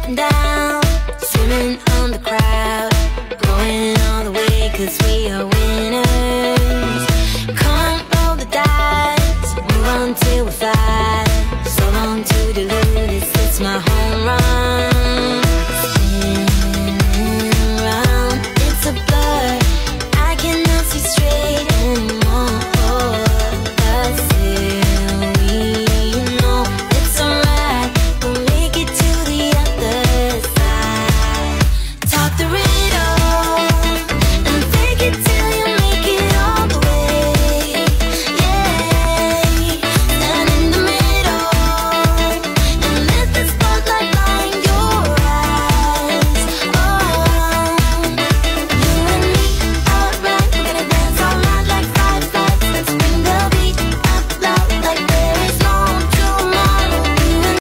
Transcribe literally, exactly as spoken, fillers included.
down, swimming on the crowd, going all the way, cause we are winners. Come on, roll the dice, move on till we fly. So long to dilute, it's, it's my home.